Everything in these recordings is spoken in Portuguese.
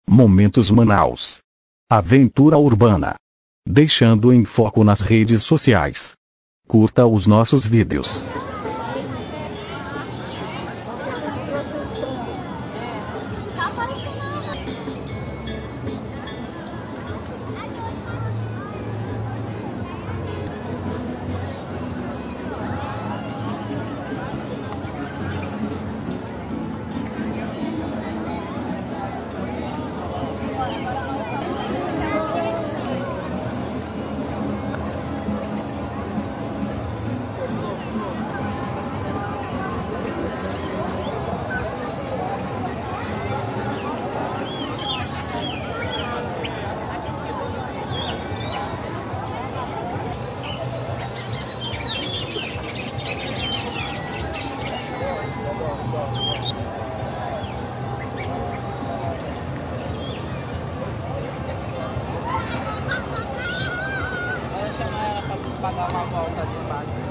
Momentos Manaus. Aventura urbana. Deixando em foco nas redes sociais. Curta os nossos vídeos. Pagar uma volta de baixo.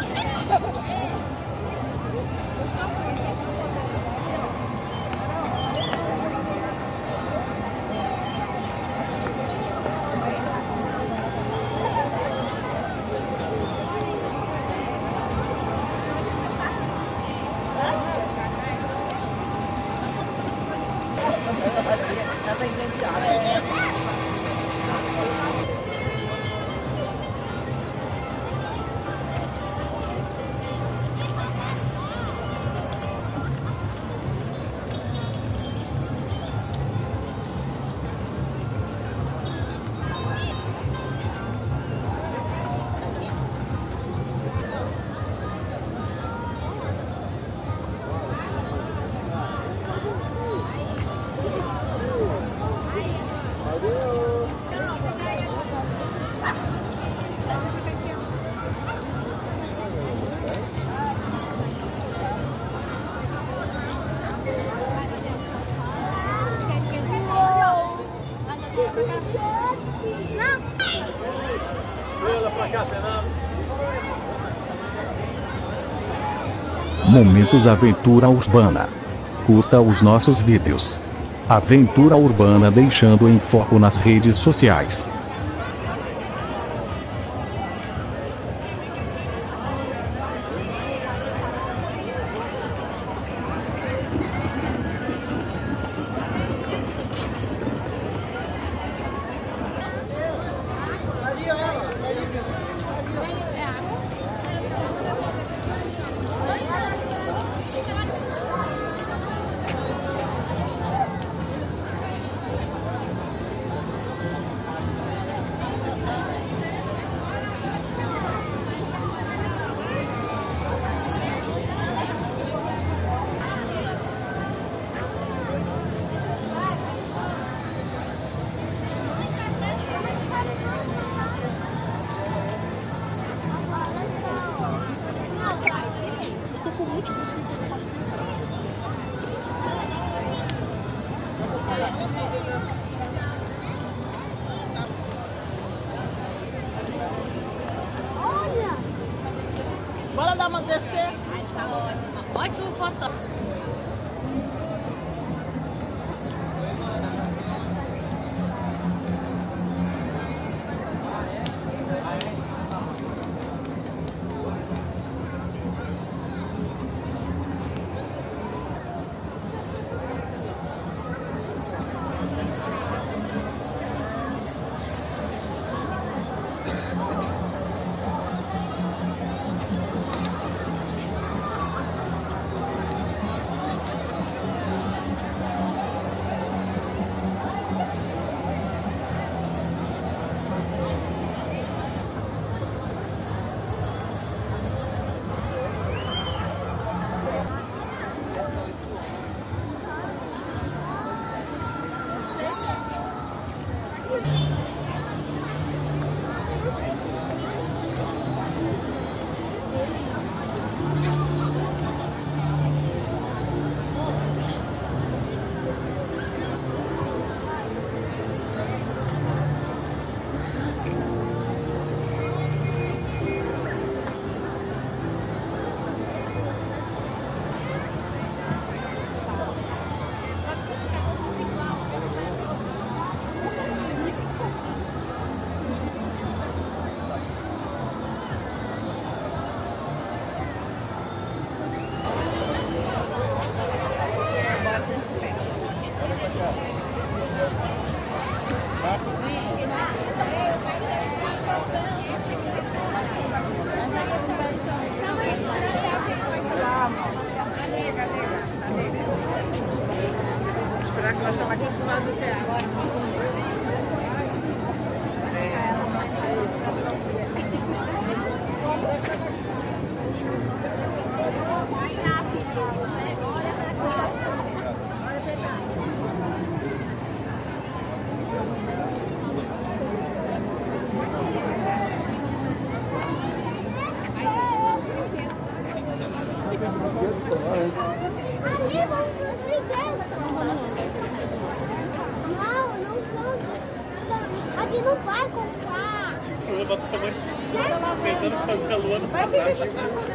Momentos Aventura Urbana. Curta os nossos vídeos. Aventura urbana deixando em foco nas redes sociais. Bora dar uma descer. Ai, tá ótimo. Ótimo foto. Esperar que nós estamos aqui do lado do teatro. Não, não sou. A gente não vai comprar. Tentando fazer a lua no fantástico.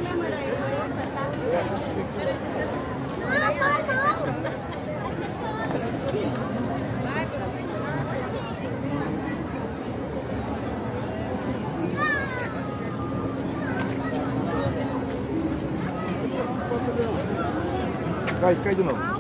Não, vai não. Cai de novo.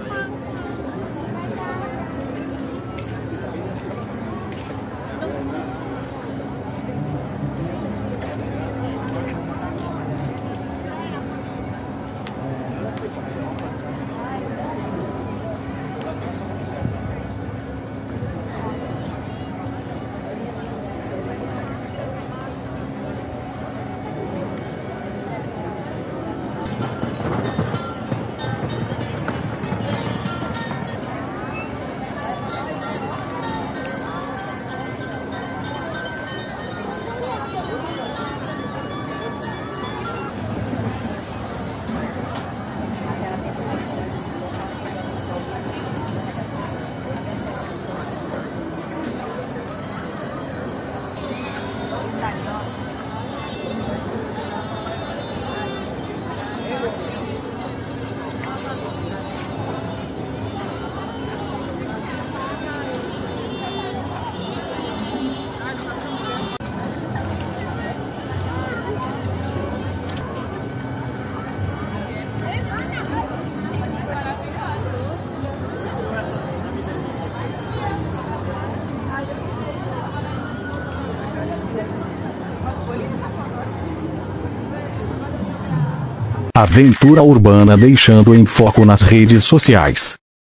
Aventura Urbana deixando em foco nas redes sociais.